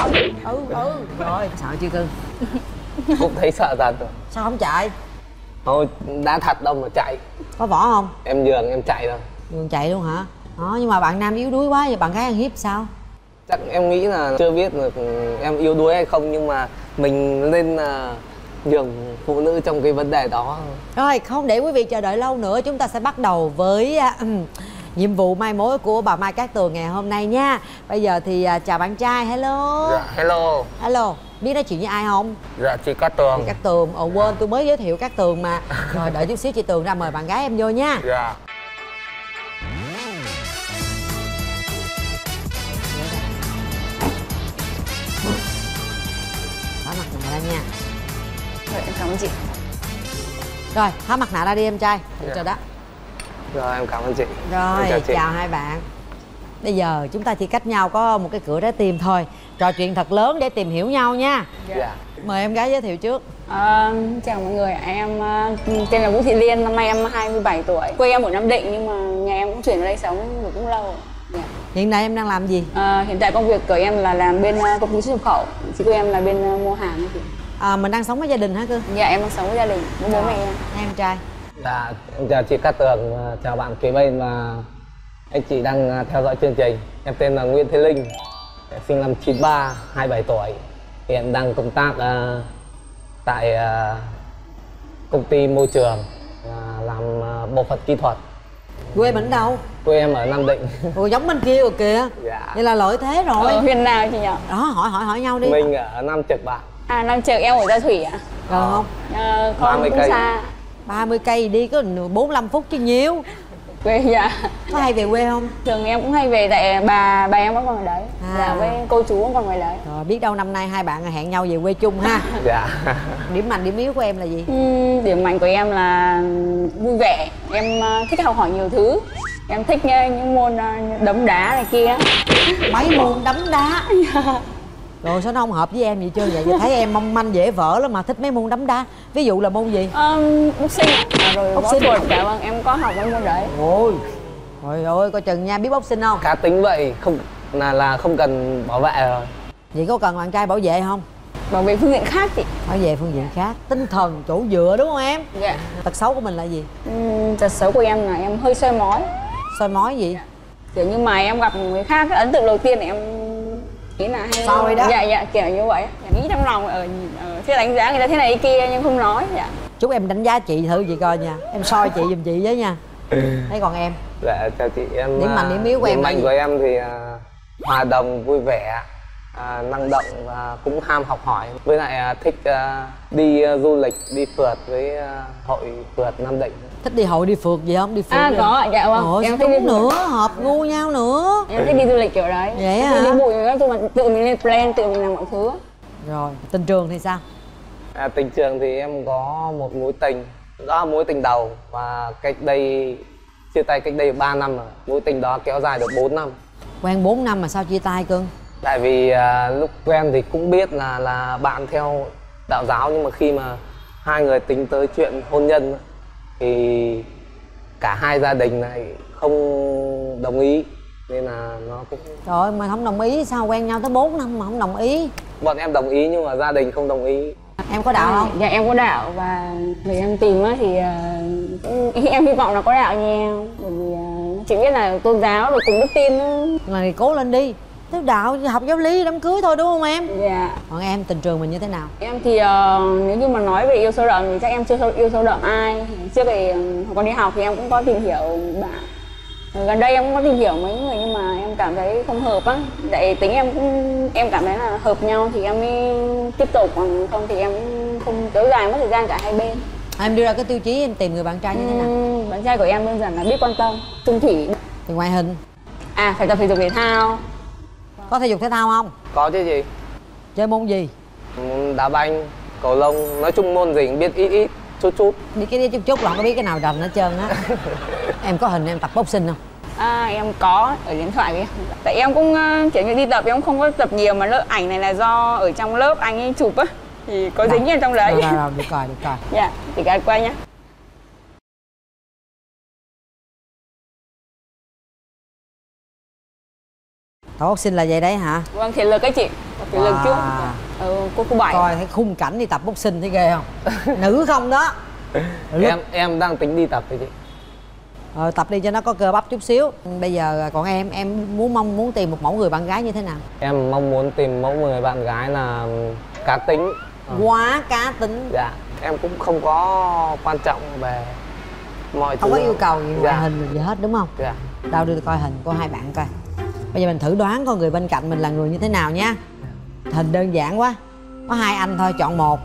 Rồi sợ chưa cưng? Cũng thấy sợ thật rồi. Sao không chạy? Thôi đá thật đâu mà chạy. Có võ không? Em nhường em chạy thôi. Nhường chạy luôn hả? Đó, nhưng mà bạn nam yếu đuối quá, vậy bạn gái ăn hiếp sao? Chắc em nghĩ là chưa biết được em yếu đuối hay không, nhưng mà mình nên nhường phụ nữ trong cái vấn đề đó. Rồi, không để quý vị chờ đợi lâu nữa, chúng ta sẽ bắt đầu với nhiệm vụ mai mối của bà Mai Cát Tường ngày hôm nay nha. Bây giờ thì chào bạn trai, hello. Dạ, hello. Hello, biết nói chuyện với ai không? Dạ, chị Cát Tường. Chị Cát Tường, quên tôi mới giới thiệu Cát Tường mà. Rồi đợi chút xíu chị Tường ra mời bạn gái em vô nha. Dạ. Tháo mặt nạ ra nha. Rồi, em cảm ơn chị. Rồi, tháo mặt nạ ra đi em trai. Dạ. Rồi đó. Rồi, em cảm ơn chị. Rồi, chào chị. chào hai bạn. Bây giờ chúng ta chỉ cách nhau có một cái cửa trái tim thôi. Trò chuyện thật lớn để tìm hiểu nhau nha. Dạ. Mời em gái giới thiệu trước. Chào mọi người, em tên là Vũ Thị Liên, năm nay em 27 tuổi. Quê em ở Nam Định nhưng mà nhà em cũng chuyển vào đây sống được cũng lâu rồi. Yeah. Hiện tại em đang làm gì? Hiện tại công việc của em là làm bên công ty xuất nhập khẩu. Chị của em là bên mua hàng. Mình đang sống với gia đình hả cưng? Dạ, em đang sống với gia đình, với bố mẹ em. Em trai. Dạ, em chào chị Cát Tường, chào bạn kế bên và anh chị đang theo dõi chương trình. Em tên là Nguyễn Thế Linh, sinh năm 93, 27 tuổi. Hiện đang công tác tại công ty môi trường, làm bộ phận kỹ thuật. Quê mình đâu? Quê em ở Nam Định. Ủa giống bên kia rồi kìa. Dạ. Vậy là lợi thế rồi. Ở huyện nào chị nhỉ? Đó, hỏi nhau đi. Mình ở Nam Trực bạn. Nam Trực, em ở Gia Thủy ạ. Gần không? Không, 30 cũng cây. xa. 30 cây đi có 45 phút chứ nhiều. Quê dạ. Có hay về quê không? Thường em cũng hay về tại bà em vẫn còn ở đấy. Dạ, với cô chú vẫn còn ở đấy. Rồi biết đâu năm nay hai bạn hẹn nhau về quê chung ha. Dạ. Điểm mạnh điểm yếu của em là gì? Điểm mạnh của em là vui vẻ. Em thích học hỏi nhiều thứ. Em thích những môn đấm đá này kia. Mấy môn đấm đá. Rồi sao nó không hợp với em vậy chưa vậy? Thấy em mong manh dễ vỡ lắm mà thích mấy môn đấm đá. Ví dụ là môn gì? Boxing. Rồi võ thuật, dạ vâng, em có học mấy môn đấy. Ôi trời ơi, coi chừng nha, biết boxing không? Cá tính vậy, không là không cần bảo vệ rồi. Vậy có cần bạn trai bảo vệ không? Bảo vệ phương diện khác chị. Bảo vệ phương diện khác. Tinh thần chỗ dựa đúng không em? Dạ. Tật xấu của mình là gì? Tật xấu của em là em hơi soi mói. Soi mói gì? Kiểu như mà em gặp người khác, cái ấn tượng đầu tiên là em nghĩ là hay soi đó. Dạ, kiểu như vậy. Nghĩ trong lòng thế đánh giá người ta thế này thế kia nhưng không nói. Dạ. Chúc em đánh giá chị thử chị coi nha. Em soi chị giùm chị với nha. Thấy còn em? Dạ, chào chị. Em điểm mạnh điểm yếu của em điểm là mạnh gì? của em thì hòa đồng, vui vẻ, năng động và cũng ham học hỏi. Với lại thích đi du lịch, đi phượt với hội phượt Nam Định. Thích đi hội đi phượt gì không? Đi phượt đi Có ạ, dạ vâng. Ôi, Em thích thích đi đi nữa, hợp gu nhau nữa. Em thích đi du lịch kiểu đấy. Vậy Em hả? thích đi bụi các thứ mà tự mình lên plan, tự mình làm mọi thứ. Rồi, tình trường thì sao? Tình trường thì em có một mối tình. Đó là mối tình đầu và chia tay cách đây 3 năm rồi. Mối tình đó kéo dài được 4 năm. Quen 4 năm mà sao chia tay cưng? Tại vì lúc quen thì cũng biết là bạn theo đạo giáo, nhưng mà khi mà hai người tính tới chuyện hôn nhân thì cả hai gia đình này không đồng ý, nên là nó cũng... Trời ơi, mà không đồng ý sao quen nhau tới 4 năm mà không đồng ý? Bọn em đồng ý nhưng mà gia đình không đồng ý. Em có đạo không? Dạ em có đạo và người em tìm thì em hy vọng là có đạo như em. Bởi vì chị biết là tôn giáo rồi cùng đức tin đó. Mà thì cố lên đi. Thế đạo học giáo lý đám cưới thôi đúng không em? Dạ. Còn em tình trường mình như thế nào? Em thì nếu như mà nói về yêu sâu đậm thì chắc em chưa yêu sâu đậm ai. Trước thì còn đi học thì em cũng có tìm hiểu bạn. Gần đây em cũng có tìm hiểu mấy người nhưng mà em cảm thấy không hợp á. Tại tính em cảm thấy là hợp nhau thì em mới tiếp tục, còn không thì em không kéo dài mất thời gian cả hai bên. Em đưa ra cái tiêu chí em tìm người bạn trai như thế nào? Bạn trai của em đơn giản là biết quan tâm, chung thủy. Thì ngoại hình. Phải tập thể dục thể thao. Có thể dục thể thao không? Có chứ gì. Chơi môn gì? Đá banh, cầu lông, nói chung môn gì cũng biết ít chút. Đi cái đi chút là không có biết cái nào rành hết trơn á. Em có hình em tập boxing không? Em có ở điện thoại kìa. Tại em cũng kiểu như đi tập em cũng không có tập nhiều, mà lớp ảnh này là do ở trong lớp anh ấy chụp á thì có dính ở trong đấy. Rồi, được coi. Dạ, thì cả quay nhá. Tập boxing là vậy đấy hả? Vâng, thể lực ấy chị. Tập thể lực trước. Cô 7. Coi thấy khung cảnh đi tập boxing thấy ghê không? Nữ không đó. Em đang tính đi tập đấy chị. Tập đi cho nó có cơ bắp chút xíu. Bây giờ còn em muốn tìm một mẫu người bạn gái như thế nào? Em mong muốn tìm mẫu người bạn gái là cá tính. Quá cá tính. Dạ. Em cũng không có quan trọng về mọi thứ. Không có yêu cầu gì ngoại dạ. hình gì hết đúng không? Dạ. Đâu đưa tôi coi hình của hai bạn coi. Bây giờ mình thử đoán coi người bên cạnh mình là người như thế nào nha. Hình đơn giản quá. Có hai anh thôi, chọn một.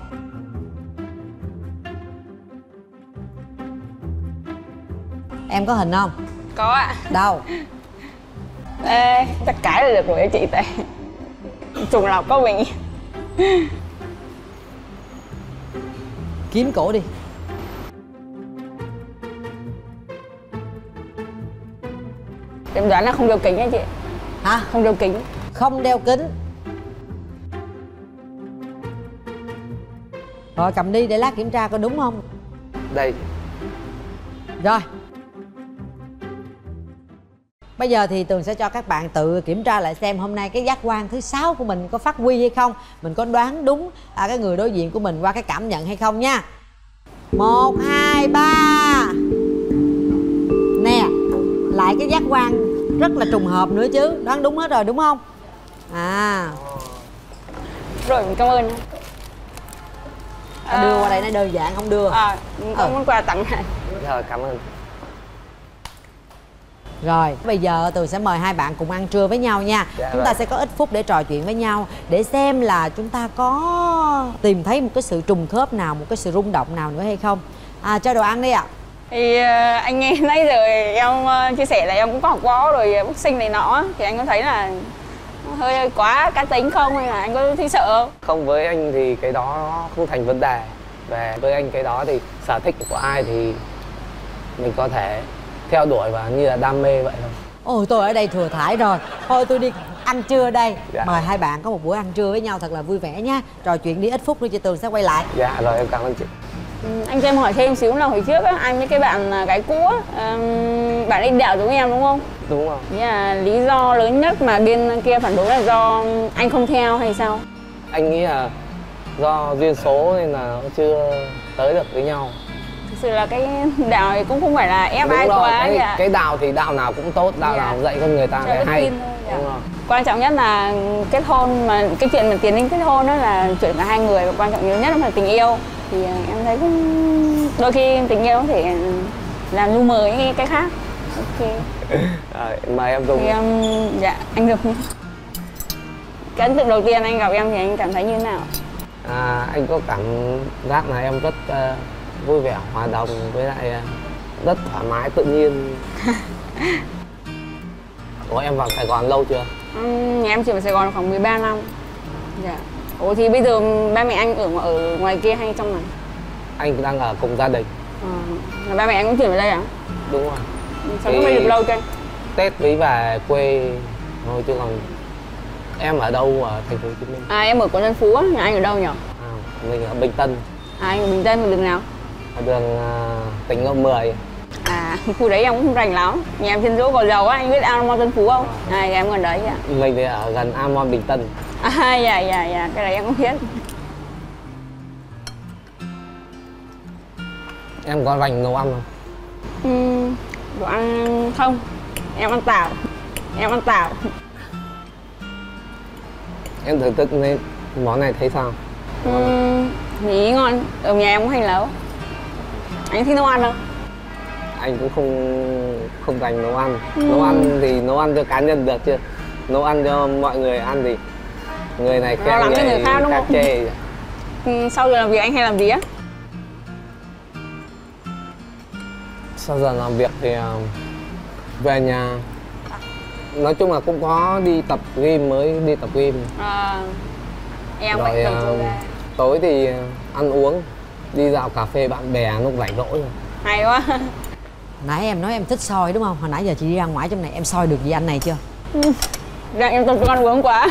Em có hình không? Có ạ. Đâu? Ê, chắc cái là được rồi chị, tại trùng lọc có mình. Kiếm cổ đi. Em đoán là không đeo kính nha chị. Hả? Không đeo kính. Không đeo kính. Rồi cầm đi để lát kiểm tra coi đúng không. Đây. Rồi. Bây giờ thì Tường sẽ cho các bạn tự kiểm tra lại xem hôm nay cái giác quan thứ 6 của mình có phát huy hay không. Mình có đoán đúng cái người đối diện của mình qua cái cảm nhận hay không nha. 1, 2, 3. Nè, lại cái giác quan rất là trùng hợp nữa chứ. Đoán đúng hết rồi đúng không? Rồi, mình cảm ơn. Đưa qua đây nó đơn giản không đưa. Con món quà tặng này. Rồi, cảm ơn. Rồi, bây giờ Tường sẽ mời hai bạn cùng ăn trưa với nhau nha. Dạ, chúng ta sẽ có ít phút để trò chuyện với nhau, để xem là chúng ta có tìm thấy một cái sự trùng khớp nào, một cái sự rung động nào nữa hay không. Cho đồ ăn đi ạ. Thì anh nghe nãy giờ em chia sẻ là em cũng có học võ rồi boxing này nọ, thì anh có thấy là hơi quá cá tính không, hay là anh có thấy sợ không? Không, với anh thì cái đó không thành vấn đề. Với anh cái đó thì sở thích của ai thì mình có thể theo đuổi và như là đam mê vậy thôi. Ôi tôi ở đây thừa thãi rồi. Thôi tôi đi ăn trưa đây. Dạ. Mời hai bạn có một bữa ăn trưa với nhau thật là vui vẻ nha. Trò chuyện đi ít phút nữa chị Tường sẽ quay lại. Dạ rồi, em cảm ơn chị. Anh cho em hỏi thêm xíu là hồi trước á, anh với cái bạn gái cũ á, bạn đi đảo giống em đúng không? Đúng rồi. Nghĩa là lý do lớn nhất mà bên kia phản đối là do anh không theo hay sao? Anh nghĩ là do duyên số nên là nó chưa tới được với nhau. Thực sự là cái đạo thì cũng không phải là ép ai quá. Cái đạo thì đạo nào cũng tốt, đạo nào dạy con người ta cái hay. Đúng rồi. Quan trọng nhất là kết hôn, mà cái chuyện mà tiến đến kết hôn đó là chuyện cả hai người, và quan trọng nhất là tình yêu. Thì em thấy cũng đôi khi tình yêu có thể làm lu mờ những cái khác. Ok. Rồi, mời em dùng. Thì dạ, anh được. Cái ấn tượng đầu tiên anh gặp em thì anh cảm thấy như thế nào? Anh có cảm giác là em rất vui vẻ, hòa đồng, với lại rất thoải mái, tự nhiên. Ủa, em vào Sài Gòn lâu chưa? Nhà em chỉ vào Sài Gòn khoảng 13 năm. Dạ. Ủa thì bây giờ ba mẹ anh ở ngoài kia hay trong này? Anh đang ở cùng gia đình. Là ba mẹ anh cũng chuyển về đây à? Đúng rồi. Sao cũng được lâu chưa? Tết mới về quê thôi, chứ còn em ở đâu ở thành phố Hồ Chí Minh? Em ở quận Tân Phú á, nhà anh ở đâu nhỉ? Mình ở Bình Tân. Anh ở Bình Tân, ở đường nào? Ở đường tỉnh Lộ 10. Khu đấy em cũng không rành lắm. Nhà em trên chỗ Gò Dầu á, anh biết Amon Tân Phú không? Em gần đấy ạ. Mình thì ở gần Amon Bình Tân. Dạ, cái đấy em cũng biết. Em có rành nấu ăn không? Đồ ăn không. Em ăn tảo. Em thử thức nên món này thấy sao? Nghĩ ngon. Ở nhà em cũng hay nấu. Anh thích nấu ăn không? Anh cũng không dành nấu ăn. Nấu ăn thì nấu ăn cho cá nhân được chứ. Nấu ăn cho mọi người ăn thì người này khen người khác chê. Sau giờ làm việc anh hay làm gì á? Sau giờ làm việc thì về nhà, nói chung là cũng có đi tập gym, mới đi tập gym. Em rồi tối thì ăn uống, đi dạo cà phê bạn bè lúc rảnh rỗi rồi. Hay quá. Nãy em nói em thích soi đúng không? Hồi nãy giờ chị đi ra ngoài trong này em soi được gì anh này chưa? Dạ em tập ăn uống quá.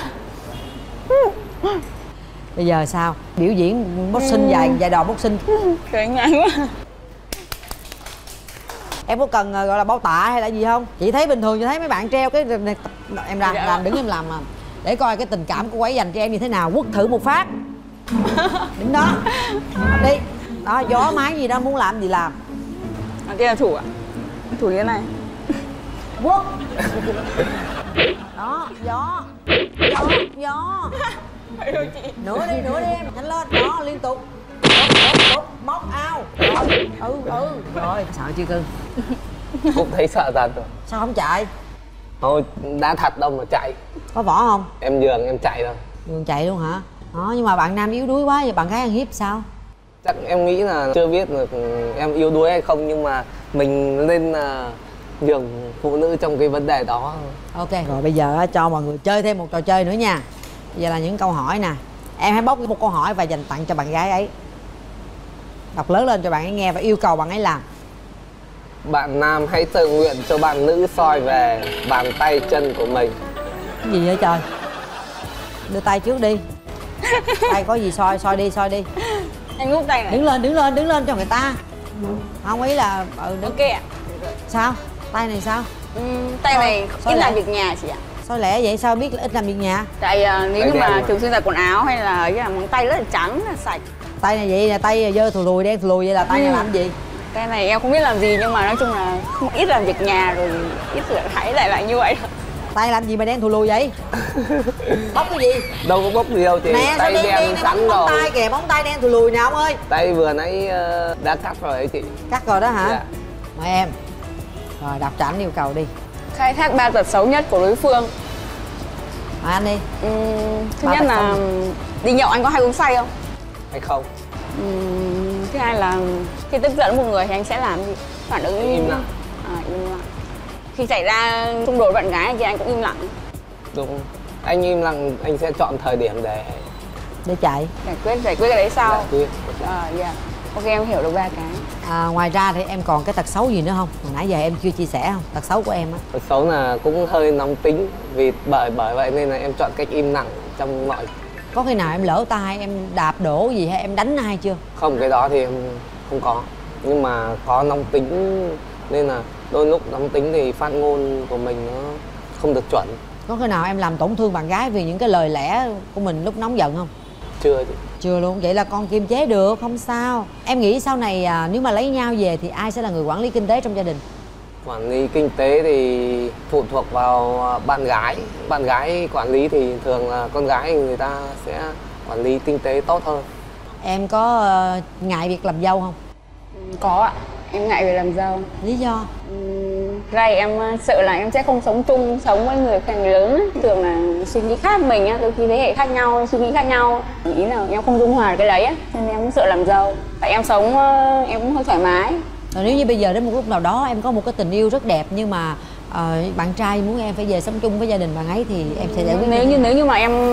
Bây giờ sao? Biểu diễn boxing dài đò boxing. Cười nhanh quá. Em có cần gọi là bao tạ hay là gì không? Chị thấy bình thường, chị thấy mấy bạn treo cái em ra làm đứng em làm mà để coi cái tình cảm của cô ấy dành cho em như thế nào. Quất thử một phát. Đứng đó đi. Đó, gió máy gì đó, muốn làm gì làm. Kia là thủ ạ. Thủ như thế này. Quất. Đó, gió. Gió. Nữa đi em, nhanh lên. Đó, liên tục. Đốt, móc ao. Rồi. Rồi, sợ chưa cưng? Cũng thấy sợ thật rồi. Sao không chạy? Thôi, đã thật đâu mà chạy. Có võ không? Em nhường em chạy thôi. Nhường chạy luôn hả? Đó, nhưng mà bạn nam yếu đuối quá, vậy bạn gái ăn hiếp sao? Chắc em nghĩ là chưa biết được em yếu đuối hay không, nhưng mà mình nên nhường phụ nữ trong cái vấn đề đó. Ok, rồi bây giờ cho mọi người chơi thêm một trò chơi nữa nha. Bây giờ là những câu hỏi nè. Em hãy bóc một câu hỏi và dành tặng cho bạn gái ấy. Đọc lớn lên cho bạn ấy nghe và yêu cầu bạn ấy làm. Bạn nam hãy tự nguyện cho bạn nữ soi về bàn tay chân của mình. Cái gì vậy trời? Đưa tay trước đi. Tay có gì soi đi. Anh úp tay này. Đứng lên cho người ta. Không, ý là đứng. Ok ạ. Sao? Tay này sao? Tay này soi ít lại. làm việc nhà chị ạ. Soi lẻ vậy sao biết là ít làm việc nhà? Tại nếu như mà thường xuyên giặt quần áo hay là cái là móng tay rất là trắng, rất là sạch. Tay này vậy là tay dơ thù lùi, đen thù lùi, vậy là tay này làm gì? Tay này em không biết làm gì nhưng mà nói chung là không ít làm việc nhà rồi ít rửa ráy lại như vậy. Tay làm gì mà đen thù lùi vậy? Bóc cái gì? Đâu có bóc gì đâu chị. Nè, tay sao đen sẵn móng rồi. tay kìa, móng tay đen thù lùi nè ông ơi. Tay vừa nãy đã cắt rồi ấy chị. Cắt rồi đó hả? Dạ. Mời em. Rồi đọc cho ảnh yêu cầu đi. Khai thác 3 tật xấu nhất của đối phương. Mời anh đi. Thứ 3 nhất tật là xấu. đi nhậu anh có hay uống say không? Hay không? Thứ hai là khi tức giận một người thì anh sẽ làm gì? Phản ứng Im lặng. Im lặng. Khi xảy ra xung đột bạn gái thì anh cũng im lặng. Đúng. Anh im lặng, anh sẽ chọn thời điểm để chạy. Giải quyết cái đấy sau. giải quyết. Yeah. Ok, em hiểu được 3 cái. Ngoài ra thì em còn cái tật xấu gì nữa không? Hồi nãy giờ em chưa chia sẻ không? Tật xấu của em á. Tật xấu là cũng hơi nóng tính, vì bởi vậy nên là em chọn cách im lặng trong mọi. Có khi nào em lỡ tay em đạp đổ gì hay em đánh ai chưa? Không, cái đó thì em không có, nhưng mà có nóng tính nên là đôi lúc nóng tính thì phát ngôn của mình nó không được chuẩn. Có khi nào em làm tổn thương bạn gái vì những cái lời lẽ của mình lúc nóng giận không? Chưa chị. Chưa luôn. Vậy là con kiềm chế được, không sao. Em nghĩ sau này nếu mà lấy nhau về thì ai sẽ là người quản lý kinh tế trong gia đình? Quản lý kinh tế thì phụ thuộc vào bạn gái. Bạn gái quản lý thì thường là con gái người ta sẽ quản lý kinh tế tốt hơn. Em có ngại việc làm dâu không? Có ạ. Em ngại việc làm dâu. Lý do? Ra em sợ là em sẽ không sống chung, sống với người lớn ấy. Thường là suy nghĩ khác mình á, đôi khi thế hệ khác nhau, suy nghĩ khác nhau. Ý là em không dung hòa cái đấy á, nên em cũng sợ làm dâu. Tại em sống em cũng hơi thoải mái. Rồi nếu như bây giờ đến một lúc nào đó em có một cái tình yêu rất đẹp nhưng mà bạn trai muốn em phải về sống chung với gia đình bạn ấy thì em sẽ giải quyết. Nếu như mà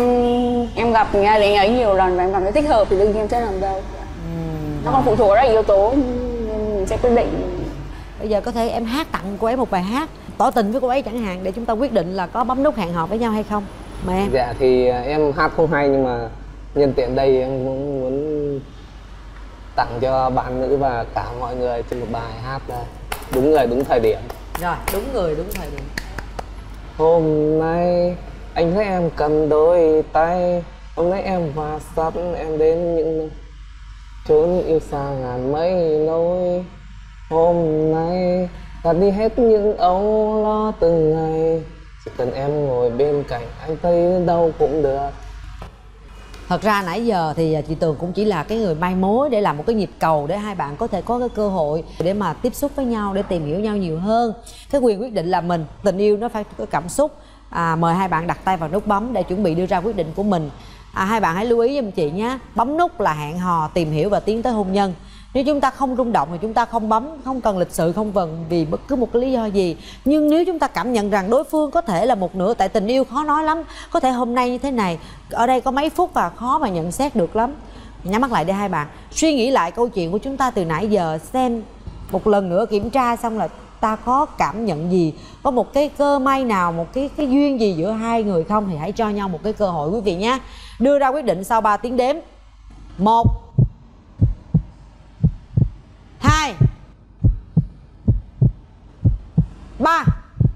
em gặp gia đình ấy nhiều lần và em cảm thấy thích hợp thì đương nhiên em sẽ làm dâu. Nó còn phụ thuộc vào rất nhiều yếu tố nên mình sẽ quyết định. Bây giờ có thể em hát tặng cô ấy một bài hát tỏ tình với cô ấy chẳng hạn, để chúng ta quyết định là có bấm nút hẹn hò với nhau hay không. Mời em. Dạ thì em hát không hay, nhưng mà nhân tiện đây em cũng muốn tặng cho bạn nữ và cả mọi người trên một bài hát đúng người đúng thời điểm. Rồi, đúng người đúng thời điểm. Hôm nay anh thấy em cầm đôi tay, hôm nay em hòa sắt em đến những chốn yêu xa ngàn mây nối. Hôm nay gạt đi hết những âu lo từng ngày, chỉ cần em ngồi bên cạnh anh thấy đâu cũng được. Thật ra nãy giờ thì chị Tường cũng chỉ là cái người mai mối để làm một cái nhịp cầu để hai bạn có thể có cái cơ hội để mà tiếp xúc với nhau, để tìm hiểu nhau nhiều hơn. Cái quyền quyết định là mình. Tình yêu nó phải có cảm xúc. Mời hai bạn đặt tay vào nút bấm để chuẩn bị đưa ra quyết định của mình. Hai bạn hãy lưu ý giùm chị nhé. Bấm nút là hẹn hò, tìm hiểu và tiến tới hôn nhân. Nếu chúng ta không rung động thì chúng ta không bấm, không cần lịch sự, không cần vì bất cứ một cái lý do gì. Nhưng nếu chúng ta cảm nhận rằng đối phương có thể là một nửa, tại tình yêu khó nói lắm, có thể hôm nay như thế này, ở đây có mấy phút và khó mà nhận xét được lắm. Nhắm mắt lại để hai bạn suy nghĩ lại câu chuyện của chúng ta từ nãy giờ, xem một lần nữa, kiểm tra xong là ta có cảm nhận gì, có một cái cơ may nào, một cái duyên gì giữa hai người không, thì hãy cho nhau một cái cơ hội quý vị nhé. Đưa ra quyết định sau 3 tiếng đếm. 1 2 3.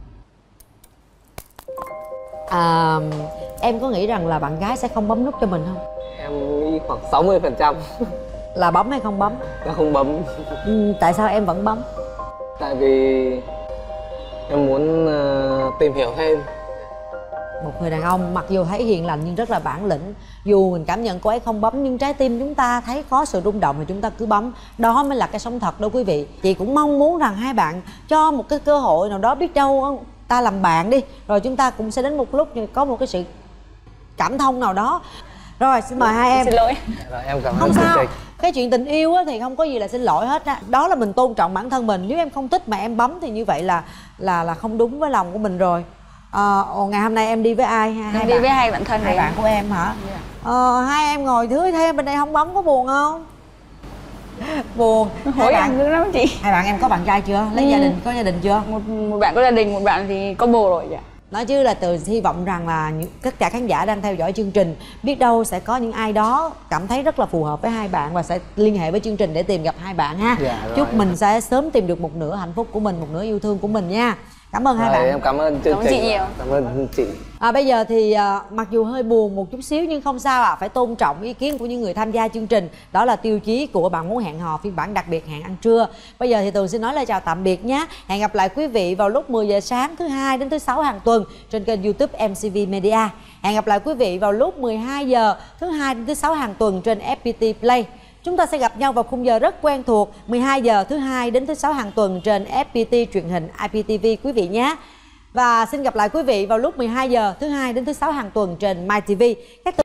Em có nghĩ rằng là bạn gái sẽ không bấm nút cho mình không? Em nghĩ khoảng 60%. Là bấm hay không bấm? Em không bấm. Tại sao em vẫn bấm? Tại vì em muốn tìm hiểu thêm. Một người đàn ông mặc dù thấy hiền lành nhưng rất là bản lĩnh. Dù mình cảm nhận cô ấy không bấm nhưng trái tim chúng ta thấy có sự rung động thì chúng ta cứ bấm. Đó mới là cái sống thật đó quý vị. Chị cũng mong muốn rằng hai bạn cho một cái cơ hội nào đó, biết đâu ta làm bạn đi, rồi chúng ta cũng sẽ đến một lúc có một cái sự cảm thông nào đó. Rồi xin mời hai em. Xin lỗi. Rồi, em cảm ơn Không chương sao, trình. cái chuyện tình yêu á thì không có gì là xin lỗi hết á. Đó là mình tôn trọng bản thân mình. Nếu em không thích mà em bấm thì như vậy là không đúng với lòng của mình rồi. Ngày hôm nay em đi với ai? Em đi với hai bạn thân hai này. bạn của em hả? Hai em ngồi thứ thêm bên đây không bấm có buồn không? Buồn. Hối em dữ lắm chị. Hai bạn em có bạn trai chưa? Lấy gia đình, có gia đình chưa? Một bạn có gia đình, một bạn thì có bồ rồi ạ. Nói chứ là Tường hy vọng rằng là tất cả khán giả đang theo dõi chương trình, biết đâu sẽ có những ai đó cảm thấy rất là phù hợp với hai bạn và sẽ liên hệ với chương trình để tìm gặp hai bạn ha. Dạ, rồi. Chúc mình sẽ sớm tìm được một nửa hạnh phúc của mình, một nửa yêu thương của mình nha. Cảm ơn hai bạn. Em cảm ơn chương Cảm ơn trình. chị nhiều. Cảm ơn chị. Bây giờ thì mặc dù hơi buồn một chút xíu nhưng không sao ạ. Phải tôn trọng ý kiến của những người tham gia chương trình. Đó là tiêu chí của bạn muốn hẹn hò phiên bản đặc biệt hẹn ăn trưa. Bây giờ thì Tường xin nói lời chào tạm biệt nhé. Hẹn gặp lại quý vị vào lúc 10 giờ sáng thứ Hai đến thứ Sáu hàng tuần trên kênh YouTube MCV Media. Hẹn gặp lại quý vị vào lúc 12 giờ thứ Hai đến thứ Sáu hàng tuần trên FPT Play. Chúng ta sẽ gặp nhau vào khung giờ rất quen thuộc 12 giờ thứ Hai đến thứ Sáu hàng tuần trên FPT truyền hình IPTV quý vị nhé. Và xin gặp lại quý vị vào lúc 12 giờ thứ Hai đến thứ Sáu hàng tuần trên MyTV.